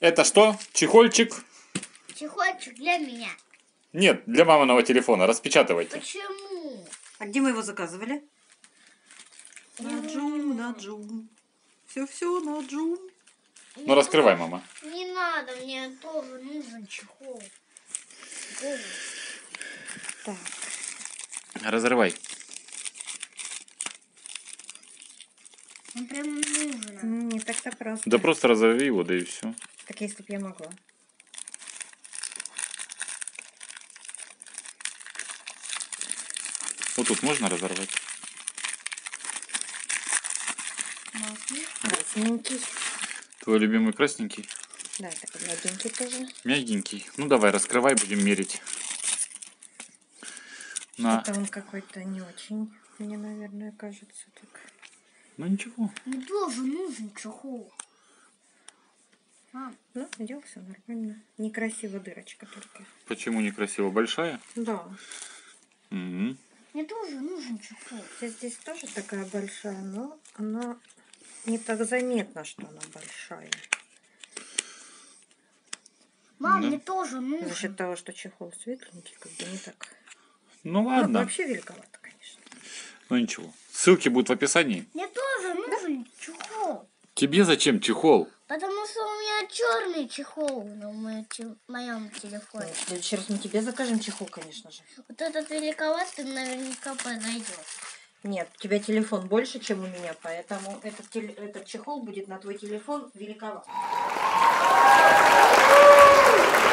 Это что? Чехольчик? Чехольчик для меня. Нет, для маминого телефона. Распечатывайте. Почему? А где мы его заказывали? На Джум. Все на Джум. Ну, раскрывай, мама. Не надо, мне тоже нужен чехол. Так. Разрывай. Он прям нужен. Не так-то просто. Да просто разорви его, да и все. Так если бы я могла. Вот тут можно разорвать? Красненький. Твой любимый красненький? Да, такой мягенький тоже. Мягенький. Ну давай, раскрывай, будем мерить. На. Это он какой-то не очень, мне, наверное, кажется так. Ну ничего. Мне тоже нужен чехол. Мам. Ну, идем, все нормально. Некрасиво дырочка только. Почему некрасиво? Большая? Да. Угу. Мне тоже нужен чехол. Здесь тоже такая большая, но она не так заметно, что она большая. Мам, Да. мне тоже За нужен. счет того, что чехол светленький, как бы не так. Ну Ну, ладно. вообще великовато, конечно. Ну ничего. Ссылки будут в описании. Мне тоже нужен чехол. Тебе зачем чехол? Потому что у меня черный чехол на моем телефоне. В следующий раз мы тебе закажем чехол, конечно же. Вот этот великоватый наверняка подойдет. Нет, у тебя телефон больше, чем у меня, поэтому этот чехол будет на твой телефон великоват.